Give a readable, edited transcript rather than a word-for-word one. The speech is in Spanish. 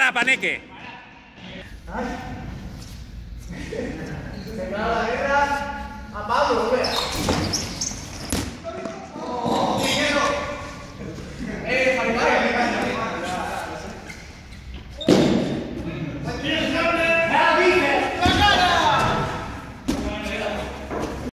Para, Paneque. Se acaba la guerra a Pablo, vea.